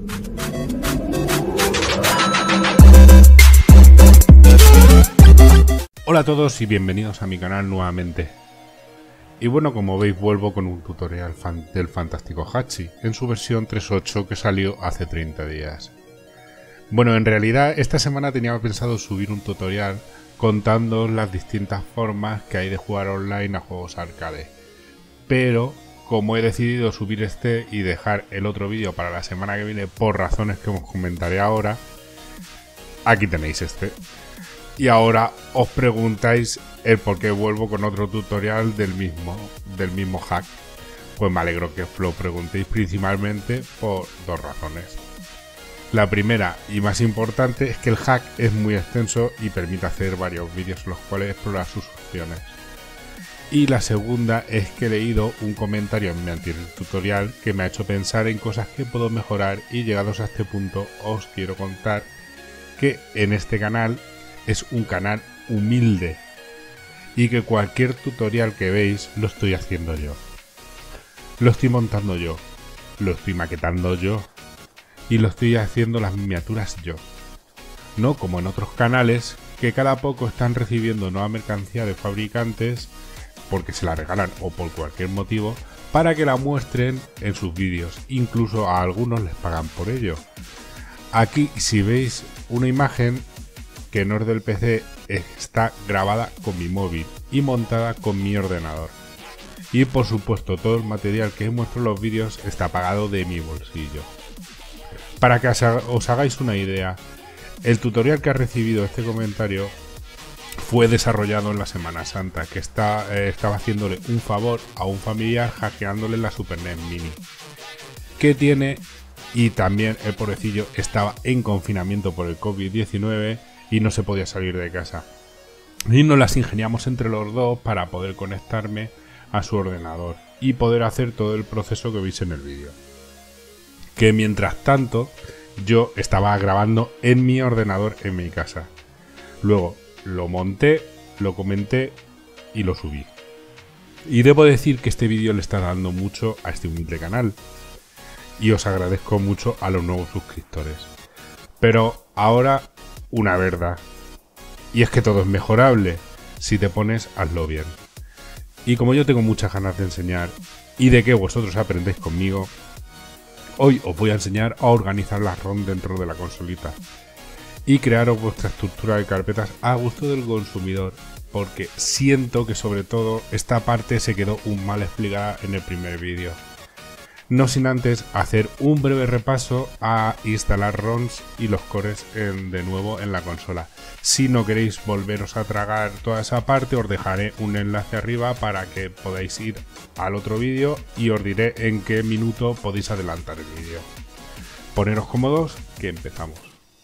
Hola a todos y bienvenidos a mi canal nuevamente. Y bueno, como veis vuelvo con un tutorial del fantástico Hachi en su versión 3.8 que salió hace 30 días. Bueno, en realidad esta semana tenía pensado subir un tutorial contando las distintas formas que hay de jugar online a juegos arcade. Pero como he decidido subir este y dejar el otro vídeo para la semana que viene por razones que os comentaré ahora, aquí tenéis este. Y ahora os preguntáis el por qué vuelvo con otro tutorial del mismo hack. Pues me alegro que os lo preguntéis principalmente por dos razones. La primera y más importante es que el hack es muy extenso y permite hacer varios vídeos en los cuales explorar sus opciones. Y la segunda es que he leído un comentario en mi anterior tutorial que me ha hecho pensar en cosas que puedo mejorar, y llegados a este punto os quiero contar que en este canal es un canal humilde y que cualquier tutorial que veis lo estoy haciendo yo. Lo estoy montando yo, lo estoy maquetando yo y lo estoy haciendo las miniaturas yo. No como en otros canales que cada poco están recibiendo nueva mercancía de fabricantes porque se la regalan o por cualquier motivo para que la muestren en sus vídeos. Incluso a algunos les pagan por ello. Aquí, si veis una imagen que no es del PC, está grabada con mi móvil y montada con mi ordenador. Y por supuesto todo el material que muestro en los vídeos está pagado de mi bolsillo. Para que os hagáis una idea, el tutorial que ha recibido este comentario fue desarrollado en la Semana Santa, que estaba haciéndole un favor a un familiar hackeándole la Super NES Mini que tiene, y también el pobrecillo estaba en confinamiento por el COVID-19 y no se podía salir de casa. Y nos las ingeniamos entre los dos para poder conectarme a su ordenador y poder hacer todo el proceso que veis en el vídeo. Que mientras tanto yo estaba grabando en mi ordenador en mi casa. Luego lo monté, lo comenté y lo subí. Y debo decir que este vídeo le está dando mucho a este humilde canal. Y os agradezco mucho a los nuevos suscriptores. Pero ahora una verdad, y es que todo es mejorable. Si te pones, hazlo bien. Y como yo tengo muchas ganas de enseñar y de que vosotros aprendéis conmigo, hoy os voy a enseñar a organizar las ROM dentro de la consolita y crearos vuestra estructura de carpetas a gusto del consumidor, porque siento que sobre todo esta parte se quedó un mal explicada en el primer vídeo. No sin antes hacer un breve repaso a instalar ROMs y los cores de nuevo en la consola. Si no queréis volveros a tragar toda esa parte, os dejaré un enlace arriba para que podáis ir al otro vídeo y os diré en qué minuto podéis adelantar el vídeo. Poneros cómodos, que empezamos.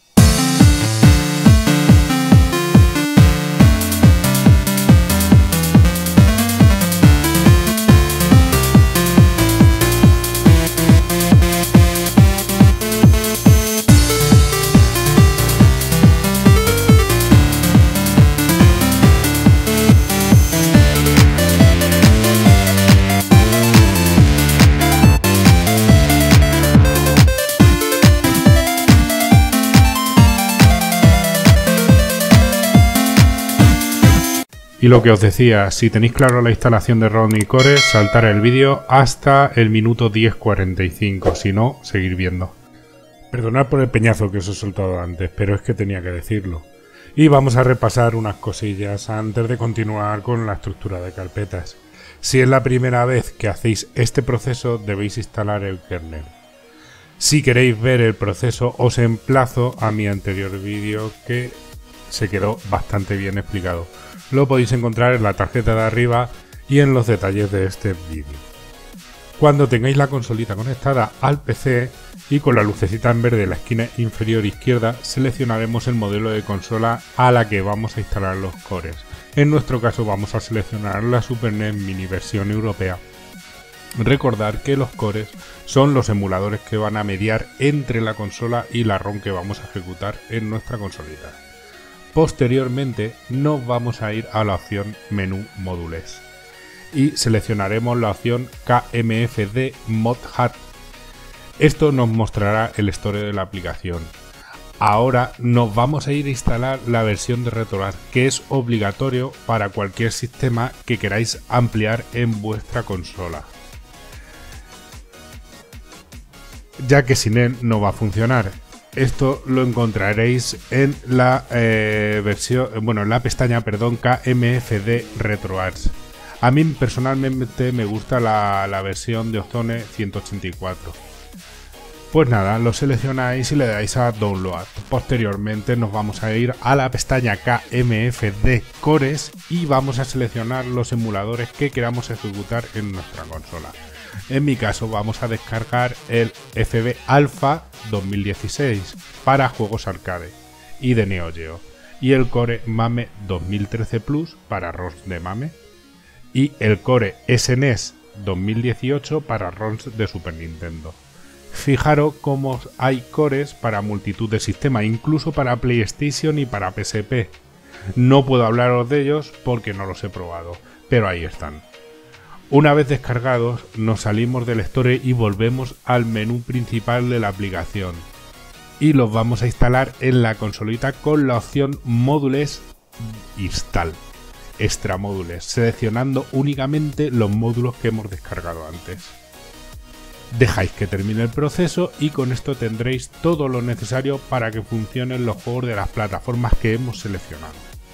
Y lo que os decía, si tenéis claro la instalación de ROM y cores, saltar el vídeo hasta el minuto 10:45, si no, seguir viendo. Perdonad por el peñazo que os he soltado antes, pero es que tenía que decirlo. Y vamos a repasar unas cosillas antes de continuar con la estructura de carpetas. Si es la primera vez que hacéis este proceso, debéis instalar el kernel. Si queréis ver el proceso, os emplazo a mi anterior vídeo que se quedó bastante bien explicado. Lo podéis encontrar en la tarjeta de arriba y en los detalles de este vídeo. Cuando tengáis la consolita conectada al PC y con la lucecita en verde en la esquina inferior izquierda, seleccionaremos el modelo de consola a la que vamos a instalar los cores. En nuestro caso vamos a seleccionar la Super NES Mini versión europea. Recordar que los cores son los emuladores que van a mediar entre la consola y la ROM que vamos a ejecutar en nuestra consolita. Posteriormente nos vamos a ir a la opción menú módulos y seleccionaremos la opción KMFD Mod HUD Esto nos mostrará el store de la aplicación. Ahora nos vamos a ir a instalar la versión de RetroArch, que es obligatorio para cualquier sistema que queráis ampliar en vuestra consola, ya que sin él no va a funcionar. Esto lo encontraréis en la en la pestaña, KMFD RetroArch. A mí personalmente me gusta la versión de Ozone 184. Pues nada, lo seleccionáis y le dais a Download. Posteriormente nos vamos a ir a la pestaña KMFD Cores y vamos a seleccionar los emuladores que queramos ejecutar en nuestra consola. En mi caso vamos a descargar el FB Alpha 2016 para juegos arcade y de Neo Geo, y el Core MAME 2013 Plus para ROMs de MAME, y el Core SNES 2018 para ROMs de Super Nintendo. Fijaros cómo hay cores para multitud de sistemas, incluso para PlayStation y para PSP. No puedo hablaros de ellos porque no los he probado, pero ahí están. Una vez descargados, nos salimos del Store y volvemos al menú principal de la aplicación. Y los vamos a instalar en la consolita con la opción Módulos Install, Extra Módulos, seleccionando únicamente los módulos que hemos descargado antes. Dejáis que termine el proceso y con esto tendréis todo lo necesario para que funcionen los juegos de las plataformas que hemos seleccionado.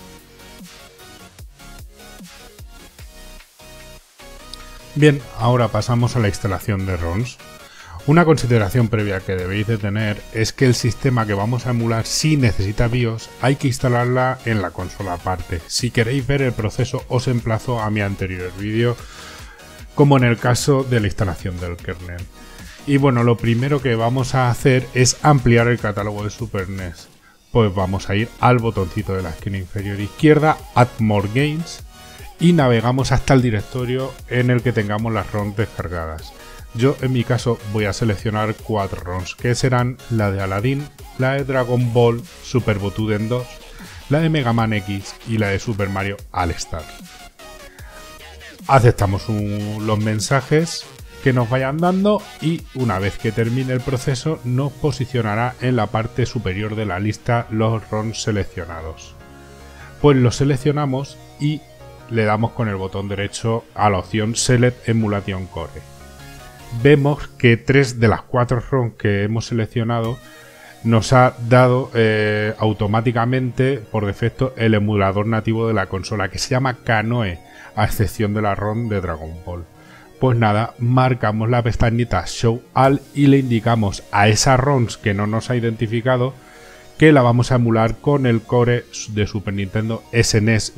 Bien, ahora pasamos a la instalación de ROMs. Una consideración previa que debéis de tener es que el sistema que vamos a emular, si necesita BIOS, hay que instalarla en la consola aparte. Si queréis ver el proceso, os emplazo a mi anterior vídeo, como en el caso de la instalación del kernel. Y bueno, lo primero que vamos a hacer es ampliar el catálogo de Super NES. Pues vamos a ir al botoncito de la esquina inferior izquierda, Add More Games, y navegamos hasta el directorio en el que tengamos las ROMs descargadas. Yo en mi caso voy a seleccionar 4 ROMs, que serán la de Aladdin, la de Dragon Ball Super Butoden 2, la de Mega Man X y la de Super Mario All Stars. Aceptamos los mensajes que nos vayan dando y una vez que termine el proceso nos posicionará en la parte superior de la lista los ROMs seleccionados. Pues los seleccionamos y le damos con el botón derecho a la opción Select Emulation Core. Vemos que 3 de las 4 ROMs que hemos seleccionado nos ha dado automáticamente por defecto el emulador nativo de la consola, que se llama Kanoe, a excepción de la ROM de Dragon Ball. Pues nada, marcamos la pestañita Show All y le indicamos a esa ROM que no nos ha identificado que la vamos a emular con el core de Super Nintendo SNES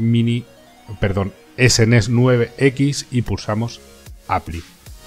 SNES 9X y pulsamos Apply.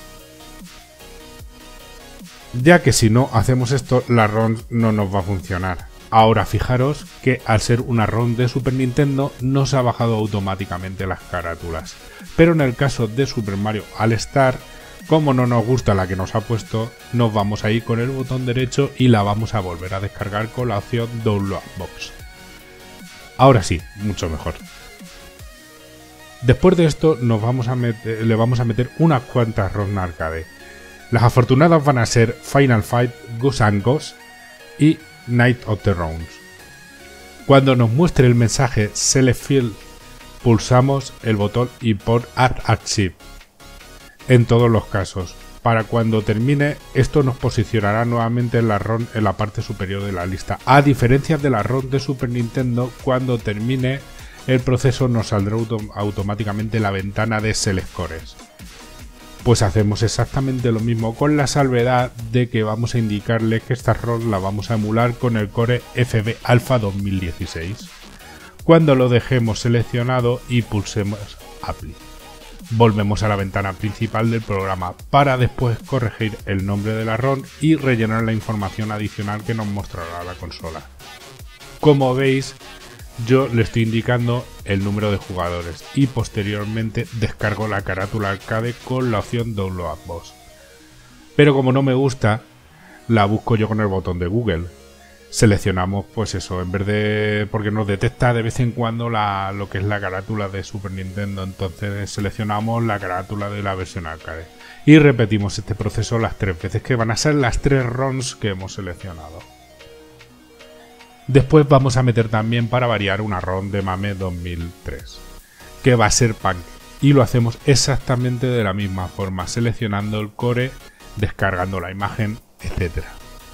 Ya que si no hacemos esto, la ROM no nos va a funcionar. Ahora fijaros que al ser una ROM de Super Nintendo nos ha bajado automáticamente las carátulas. Pero en el caso de Super Mario All Stars, como no nos gusta la que nos ha puesto, nos vamos a ir con el botón derecho y la vamos a volver a descargar con la opción Download Box. Ahora sí, mucho mejor. Después de esto le vamos a meter unas cuantas ROM arcade. Las afortunadas van a ser Final Fight, Ghosts 'n Ghosts y Night of the Rounds. Cuando nos muestre el mensaje Select Field, pulsamos el botón Import Add Archive. En todos los casos, para cuando termine, esto nos posicionará nuevamente en la ROM en la parte superior de la lista. A diferencia de la ROM de Super Nintendo, cuando termine el proceso nos saldrá automáticamente la ventana de Select Cores. Pues hacemos exactamente lo mismo, con la salvedad de que vamos a indicarle que esta ROM la vamos a emular con el Core FB Alpha 2016. Cuando lo dejemos seleccionado y pulsemos Apply, volvemos a la ventana principal del programa para después corregir el nombre de la ROM y rellenar la información adicional que nos mostrará la consola. Como veis, yo le estoy indicando el número de jugadores y posteriormente descargo la carátula arcade con la opción Download Box. Pero como no me gusta, la busco yo con el botón de Google. seleccionamos pues eso, en vez de, porque nos detecta de vez en cuando lo que es la carátula de Super Nintendo, entonces seleccionamos la carátula de la versión arcade y repetimos este proceso las 3 veces, que van a ser las 3 ROMs que hemos seleccionado. Después vamos a meter también, para variar, una ROM de MAME 2003 que va a ser Punk, y lo hacemos exactamente de la misma forma, seleccionando el core, descargando la imagen, etcétera.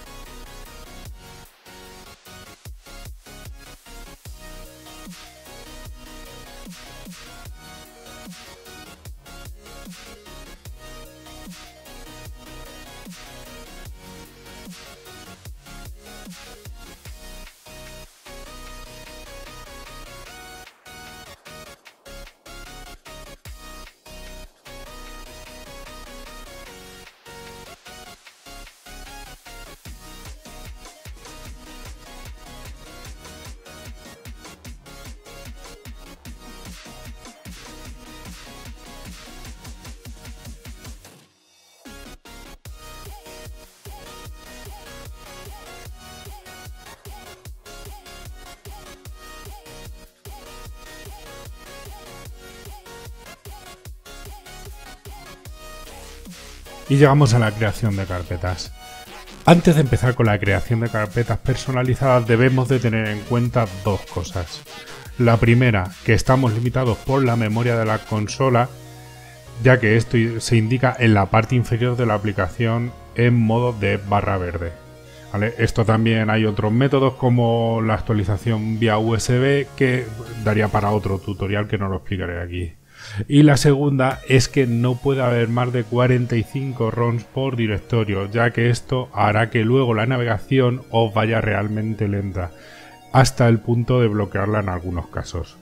Y llegamos a la creación de carpetas. Antes de empezar con la creación de carpetas personalizadas, debemos de tener en cuenta 2 cosas. La primera, que estamos limitados por la memoria de la consola, ya que esto se indica en la parte inferior de la aplicación en modo de barra verde. ¿Vale? Esto también hay otros métodos, como la actualización vía USB, que daría para otro tutorial que no lo explicaré aquí. Y la segunda es que no puede haber más de 45 ROMs por directorio, ya que esto hará que luego la navegación os vaya realmente lenta, hasta el punto de bloquearla en algunos casos.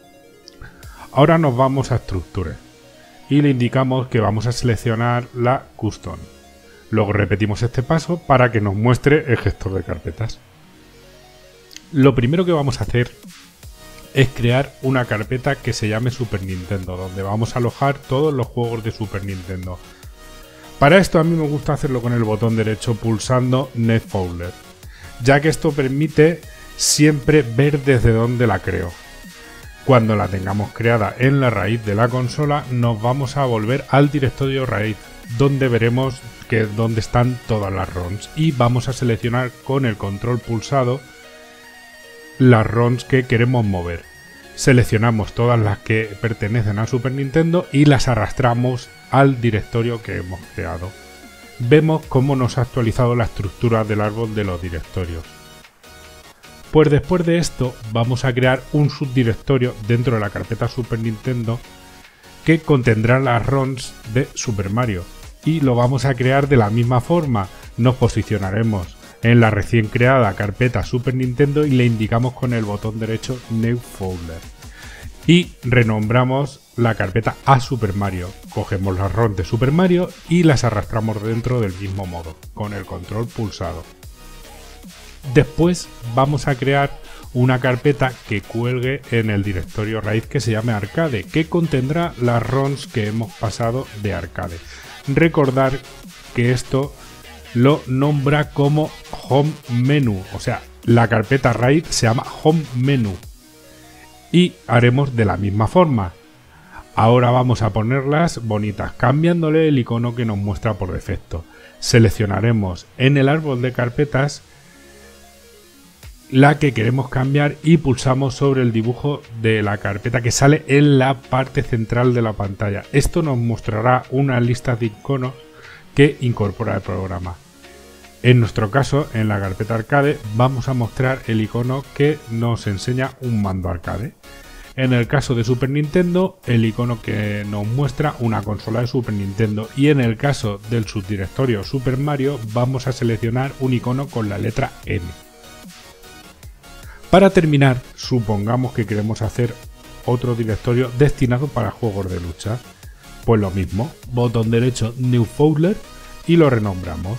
Ahora nos vamos a Structure y le indicamos que vamos a seleccionar la Custom. Luego repetimos este paso para que nos muestre el gestor de carpetas. Lo primero que vamos a hacer es crear una carpeta que se llame Super Nintendo, donde vamos a alojar todos los juegos de Super Nintendo. Para esto a mí me gusta hacerlo con el botón derecho pulsando New Folder, ya que esto permite siempre ver desde dónde la creo. Cuando la tengamos creada en la raíz de la consola, nos vamos a volver al directorio raíz, donde veremos dónde están todas las ROMs, y vamos a seleccionar con el control pulsado las ROMs que queremos mover. Seleccionamos todas las que pertenecen a Super Nintendo y las arrastramos al directorio que hemos creado. Vemos cómo nos ha actualizado la estructura del árbol de los directorios. Pues después de esto vamos a crear un subdirectorio dentro de la carpeta Super Nintendo que contendrá las ROMs de Super Mario, y lo vamos a crear de la misma forma. Nos posicionaremos en la recién creada carpeta Super Nintendo y le indicamos con el botón derecho New Folder y renombramos la carpeta a Super Mario. Cogemos las ROMs de Super Mario y las arrastramos dentro del mismo modo con el control pulsado. Después vamos a crear una carpeta que cuelgue en el directorio raíz que se llame Arcade, que contendrá las ROMs que hemos pasado de Arcade. Recordar que esto lo nombra como Home Menu, o sea, la carpeta raíz se llama Home Menu, y haremos de la misma forma. Ahora vamos a ponerlas bonitas, cambiándole el icono que nos muestra por defecto. Seleccionaremos en el árbol de carpetas la que queremos cambiar y pulsamos sobre el dibujo de la carpeta que sale en la parte central de la pantalla. Esto nos mostrará una lista de iconos que incorpora el programa. En nuestro caso, en la carpeta arcade, vamos a mostrar el icono que nos enseña un mando arcade. En el caso de Super Nintendo, el icono que nos muestra una consola de Super Nintendo, y en el caso del subdirectorio Super Mario vamos a seleccionar un icono con la letra M. Para terminar, supongamos que queremos hacer otro directorio destinado para juegos de lucha. Pues lo mismo, botón derecho New Folder y lo renombramos.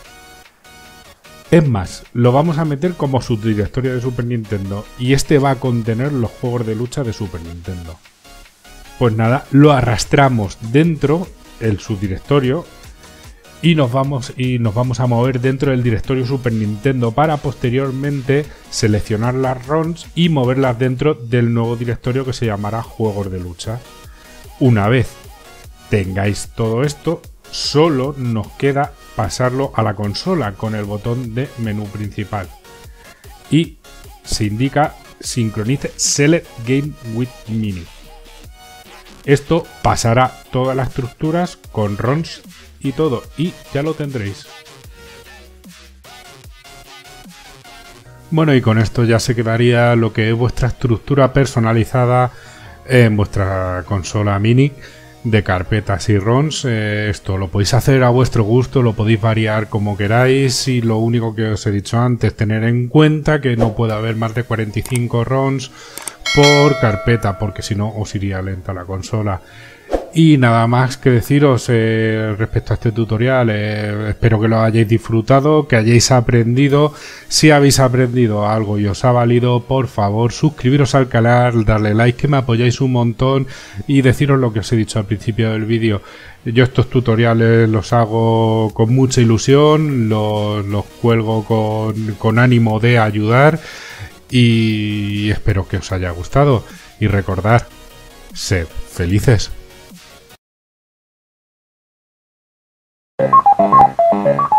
Es más, lo vamos a meter como subdirectorio de Super Nintendo y este va a contener los juegos de lucha de Super Nintendo. Pues nada, lo arrastramos dentro el subdirectorio y nos vamos a mover dentro del directorio Super Nintendo para posteriormente seleccionar las ROMs y moverlas dentro del nuevo directorio que se llamará Juegos de Lucha. Una vez tengáis todo esto, solo nos queda pasarlo a la consola con el botón de menú principal y se indica sincronice Select Game with Mini. Esto pasará todas las estructuras con ROMs y todo, y ya lo tendréis. Bueno, y con esto ya se quedaría lo que es vuestra estructura personalizada en vuestra consola mini de carpetas y ROMs. Esto lo podéis hacer a vuestro gusto, lo podéis variar como queráis, y lo único que os he dicho antes, tener en cuenta que no puede haber más de 45 ROMs por carpeta, porque si no os iría lenta la consola. Y nada más que deciros respecto a este tutorial. Espero que lo hayáis disfrutado, que hayáis aprendido. Si habéis aprendido algo y os ha valido, por favor suscribiros al canal, darle like, que me apoyáis un montón, y deciros lo que os he dicho al principio del vídeo. Yo estos tutoriales los hago con mucha ilusión, los cuelgo con ánimo de ayudar, y espero que os haya gustado. Y recordad, sed felices.